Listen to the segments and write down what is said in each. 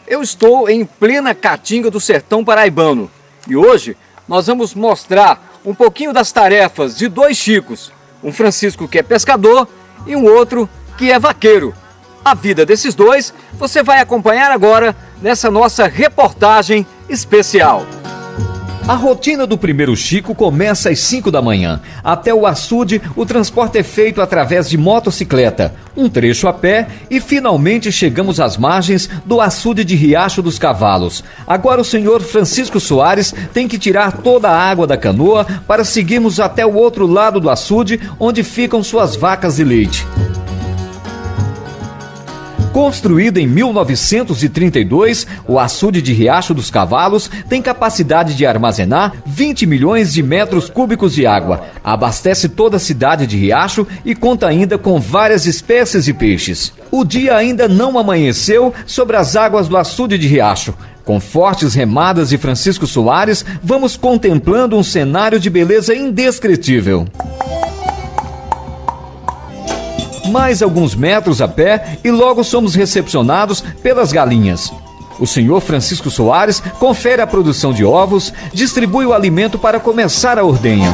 Eu estou em plena Caatinga do Sertão Paraibano e hoje nós vamos mostrar um pouquinho das tarefas de dois Chicos, um Francisco que é pescador e um outro que é vaqueiro. A vida desses dois você vai acompanhar agora nessa nossa reportagem especial. A rotina do primeiro Chico começa às 5 da manhã. Até o açude, o transporte é feito através de motocicleta, um trecho a pé e finalmente chegamos às margens do açude de Riacho dos Cavalos. Agora o senhor Francisco Soares tem que tirar toda a água da canoa para seguirmos até o outro lado do açude, onde ficam suas vacas de leite. Construído em 1932, o açude de Riacho dos Cavalos tem capacidade de armazenar 20 milhões de metros cúbicos de água. Abastece toda a cidade de Riacho e conta ainda com várias espécies de peixes. O dia ainda não amanheceu sobre as águas do açude de Riacho. Com fortes remadas de Francisco Soares, vamos contemplando um cenário de beleza indescritível. Mais alguns metros a pé e logo somos recepcionados pelas galinhas. O senhor Francisco Soares confere a produção de ovos, distribui o alimento para começar a ordenha.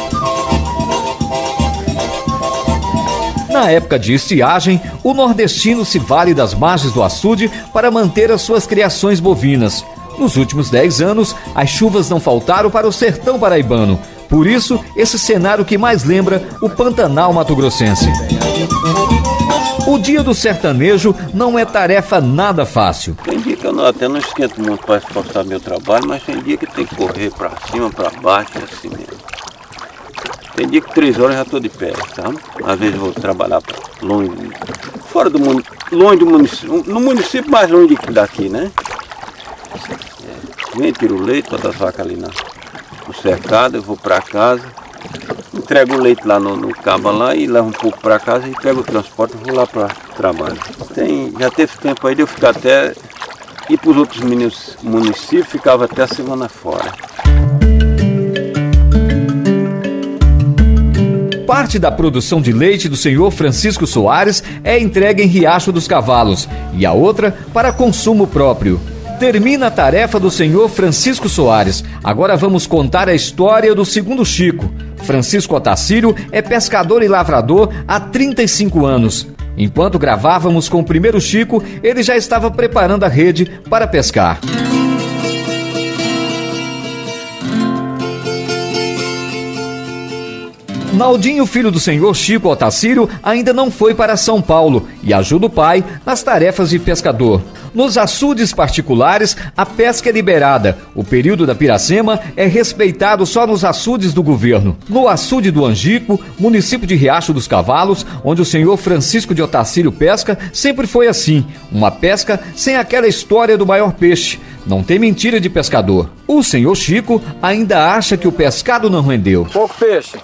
Na época de estiagem, o nordestino se vale das margens do açude para manter as suas criações bovinas. Nos últimos 10 anos, as chuvas não faltaram para o sertão paraibano. Por isso, esse cenário que mais lembra o Pantanal mato-grossense. O dia do sertanejo não é tarefa nada fácil. Tem dia que eu até não esquento muito para esforçar meu trabalho, mas tem dia que tem que correr para cima, para baixo, assim mesmo. Tem dia que 3 horas eu já estou de pé, sabe? Às vezes eu vou trabalhar longe, fora do mundo, longe do município, no município mais longe daqui, né? Vem, tiro o leite, todas as vacas ali no cercado, eu vou para casa, entrego o leite lá no caba lá e levo um pouco para casa e pego o transporte e vou lá para o trabalho. Já teve tempo aí de eu ficar até, ir para os outros municípios, ficava até a semana fora. Parte da produção de leite do senhor Francisco Soares é entregue em Riacho dos Cavalos e a outra para consumo próprio. Termina a tarefa do senhor Francisco Soares. Agora vamos contar a história do segundo Chico. Francisco Otacílio é pescador e lavrador há 35 anos. Enquanto gravávamos com o primeiro Chico, ele já estava preparando a rede para pescar. Naldinho, filho do senhor Chico Otacílio, ainda não foi para São Paulo e ajuda o pai nas tarefas de pescador. Nos açudes particulares, a pesca é liberada. O período da Piracema é respeitado só nos açudes do governo. No açude do Angico, município de Riacho dos Cavalos, onde o senhor Francisco de Otacílio pesca, sempre foi assim. Uma pesca sem aquela história do maior peixe. Não tem mentira de pescador. O senhor Chico ainda acha que o pescado não rendeu. Pouco peixe.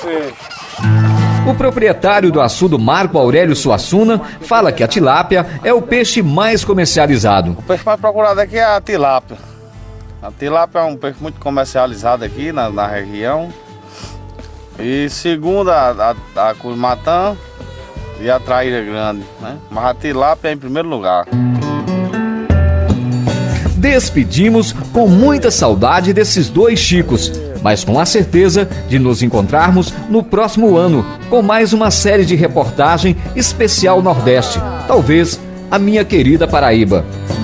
O proprietário do açude Marco Aurélio Suassuna fala que a tilápia é o peixe mais comercializado. O peixe mais procurado aqui é a tilápia. A tilápia é um peixe muito comercializado aqui na região. E segundo a curimatã e a traíra grande, né? Mas a tilápia é em primeiro lugar. Despedimos com muita saudade desses dois Chicos, mas com a certeza de nos encontrarmos no próximo ano com mais uma série de reportagem especial Nordeste, talvez a minha querida Paraíba.